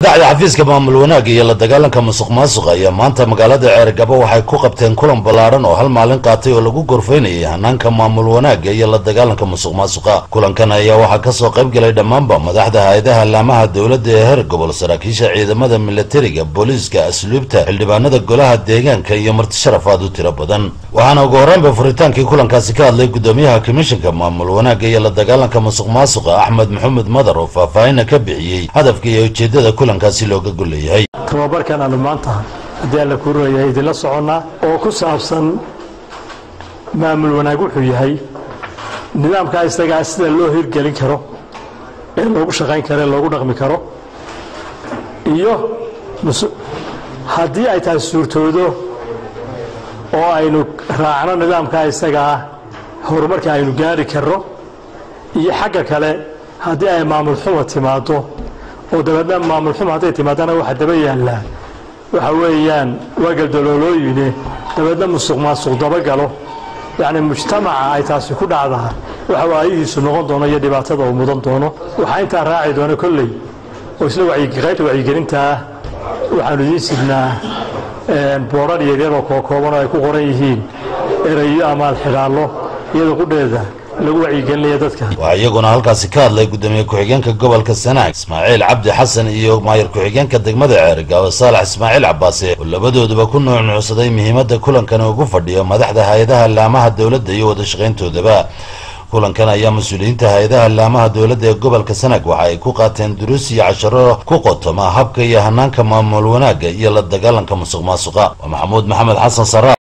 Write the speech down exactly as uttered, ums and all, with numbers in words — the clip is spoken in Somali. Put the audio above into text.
madaxda xafiiska maamul wanaag iyo la dagaalanka musuqmaasuqa ayaa maanta magaalada Ceergabo waxay ku qabteen kulan balaaran oo hal maalin qaatay oo lagu gorfeynayay hanaanka maamul wanaag iyo la dagaalanka musuqmaasuqa. kulankan ayaa waxaa ka soo qayb galay dhammaanba madaxda hay'adaha laamaha dawladda ee heer gobol, saraakiisha ciidamada militariga, booliiska, asluubta, xildhibaanada golaha deegaanka iyo marti sharafaad u tiro badan. waxaana ugu horreynba furitaankii kulankaasi ka hadlay gudoomiyaha komishanka maamul wanaag iyo la dagaalanka musuqmaasuqa Axmed Maxamed Madar oo faahfaahin ka bixiyay hadafka iyo ujeedada kulankaasi looga goleeyahay. tababarkan aanu maanta hadii la ku rooyay idin la socona oo ku saabsan maamul wanaag wuxuu yahay nidaamka isaga sida loo hirgelin karo ee loogu shaqayn karo loogu dhaqmi karo iyo hadii ay tahay suurtoodo oo aynu raacno nidaamka isaga horumarka aynu gaari karo iyo xagga kale hadii ay maamul xumo timaado oo dabadna maamul xumo haday timaadana waxa daba yaala waxa weeyaan wagal daloolooyine dabadna musuqmaasuq daba galo yani mujtamaca ay taasi ku dhacdaa waxa waayihiisu noqon doono iyo dhibaatada uu mudan doono waxa inta raaci doono kulley oo isla wacyi qaybta wacyi gelinta waxaanu idin sidnaa boorar yaryar oo kooban ay ku qoran yihiin erayo ama xiraalo iyadoo qudheeda lagu wacyigelinayo dadka. waa iyaguna halkaasi ka hadlay gudoomiye ku-xigeenka gobolka Sanaag Ismaaciil Cabdi Xasan iyo maayir ku-xigeenka degmada Ceergabo Saalax Ismaaciil Cabbaase oo labadooduba ku nuucnuucsaday muhiimadda kulankan ugu fadhiyo madaxda hay'adaha laamaha dawladda iyo wada shaqayntoodaba. kulankan ayaa mas'uuliyiinta hay'adaha laamaha dawladda ee gobolka Sanaag waxa ay ku qaateen duruus iyo casharo ku qotoma habka iyo hanaanka maamul wanaagga iyo la dagaalanka musuqmaasuqa. Maxamuud Maxamed Xasan Sara.